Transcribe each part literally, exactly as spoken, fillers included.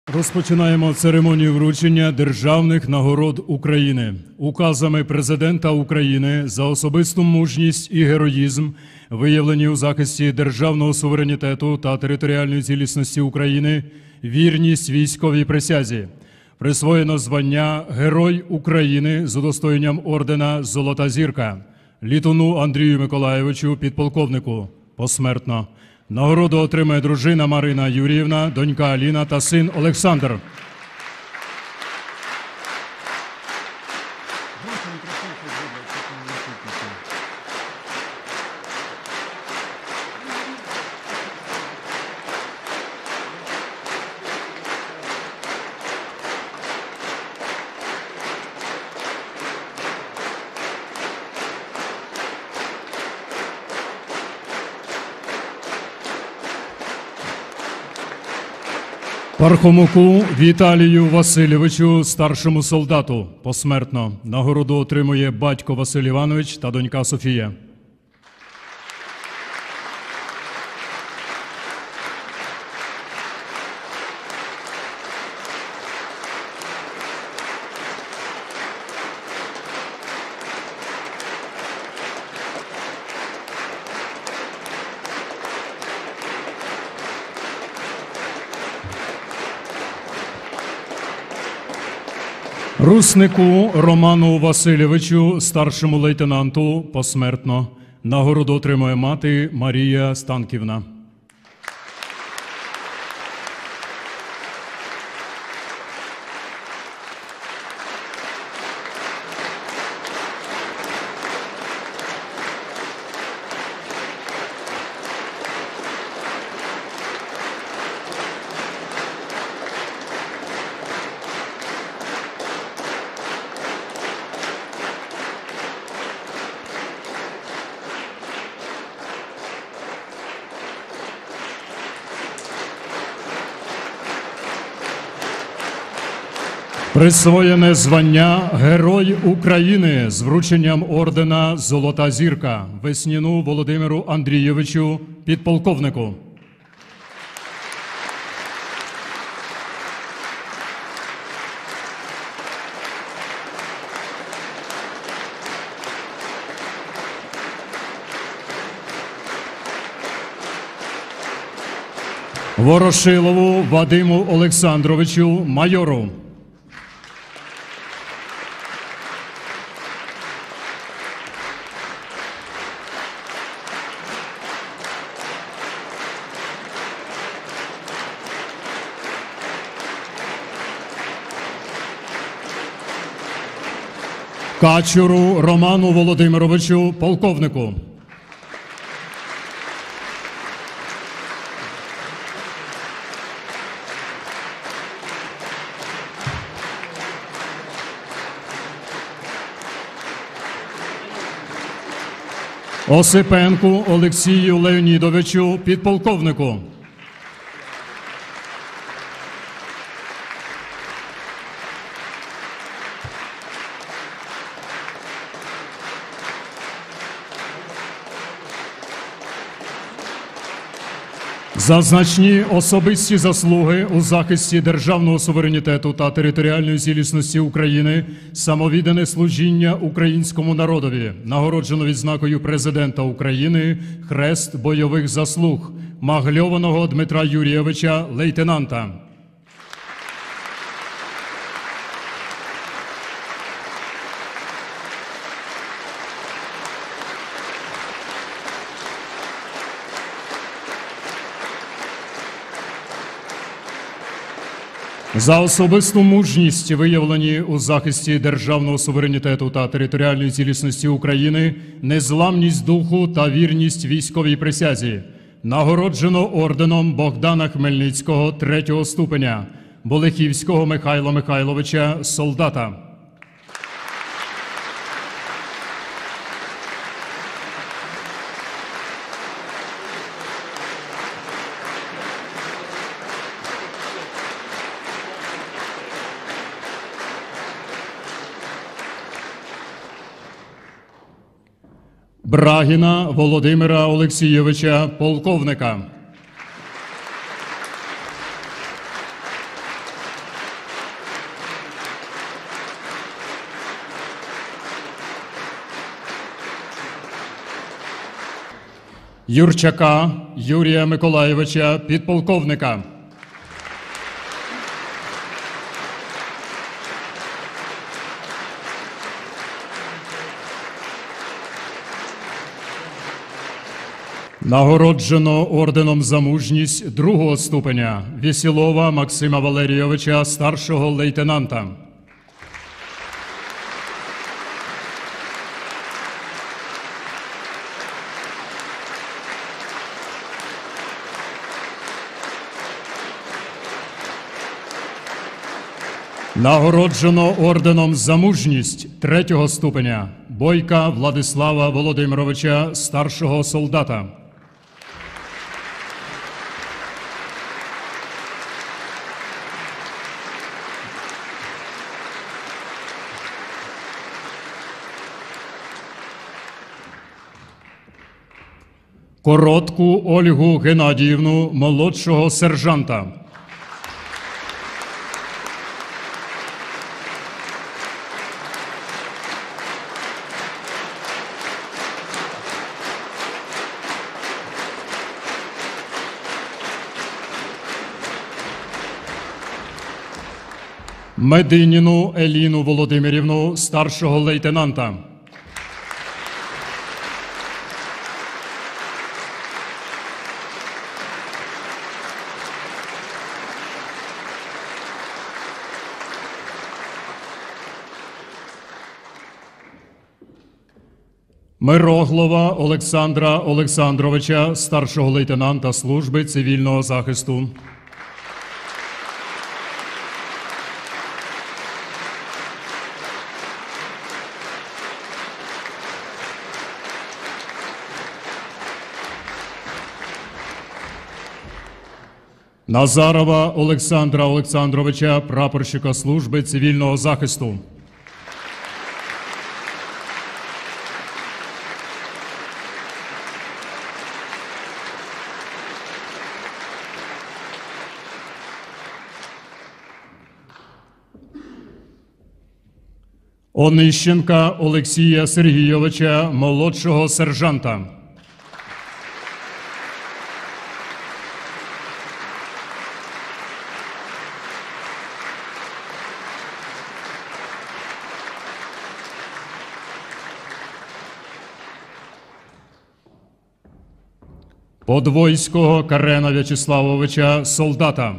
Розпочинаємо церемонію вручення державних нагород України. Указами Президента України за особисту мужність і героїзм, виявлені у захисті державного суверенітету та територіальної цілісності України, вірність військовій присязі. Присвоєно звання Герой України з удостоєнням ордена «Золота зірка» Літуну Андрію Миколайовичу, підполковнику, посмертно. Нагороду отримає дружина Марина Юріївна, донька Аліна та син Олександр. Пархомуку Віталію Васильовичу, старшому солдату, посмертно. Нагороду отримує батько Василь Іванович та донька Софія. Руснику Роману Васильовичу, старшому лейтенанту, посмертно. Нагороду отримує мати Марія Станківна. Присвоєне звання Герой України з врученням ордена «Золота зірка» Весніну Володимиру Андрійовичу, підполковнику. Ворошилову Вадиму Олександровичу, майору. Качуру Роману Володимировичу, полковнику. Осипенку Олексію Леонідовичу, підполковнику. За значні особисті заслуги у захисті державного суверенітету та територіальної цілісності України, самовіддане служіння українському народові, нагороджено відзнакою Президента України Хрест бойових заслуг Магльованого Дмитра Юрійовича, лейтенанта. За особисту мужність, виявлені у захисті державного суверенітету та територіальної цілісності України, незламність духу та вірність військовій присязі, нагороджено орденом Богдана Хмельницького третього ступеня, Болехівського Михайла Михайловича, солдата. Брагіна Володимира Олексійовича, полковника. Юрчака Юрія Миколайовича, підполковника. Нагороджено орденом за мужність другого ступеня Вєсілова Максима Валерійовича, старшого лейтенанта. Нагороджено орденом за мужність третього ступеня Бойка Владислава Володимировича, старшого солдата. Коротку Ольгу Геннадіївну, молодшого сержанта. Мединіну Еліну Володимирівну, старшого лейтенанта. Мироглова Олександра Олександровича, старшого лейтенанта служби цивільного захисту. Назарова Олександра Олександровича, прапорщика служби цивільного захисту. Онищенка Олексія Сергійовича, молодшого сержанта. Подвойського Карена В'ячеславовича, солдата.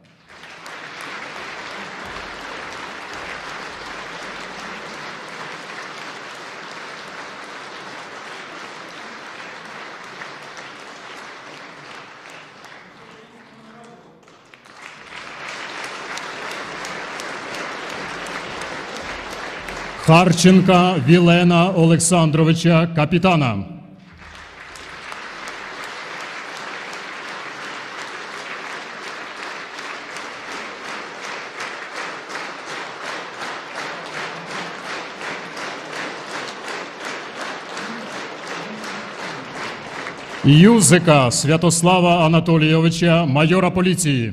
Харченка Вілена Олександровича, капітана. Юзика Святослава Анатолійовича, майора поліції.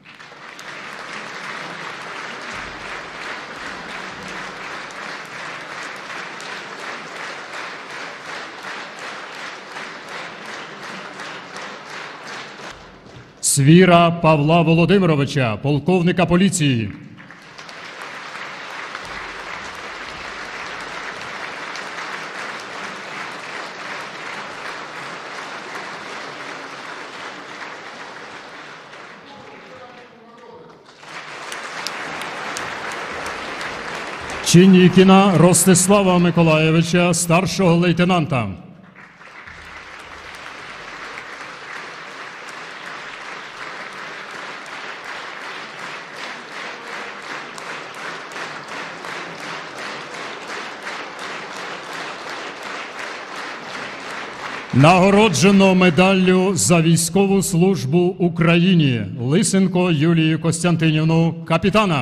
Свіра Павла Володимировича, полковника поліції. Чинікіна Ростислава Миколайовича, старшого лейтенанта. Нагороджено медаллю за військову службу Україні Лисенко Юлію Костянтинівну, капітана.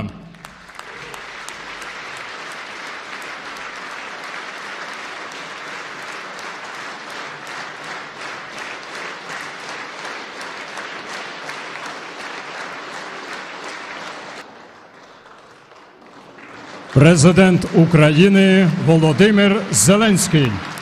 Президент України Володимир Зеленський.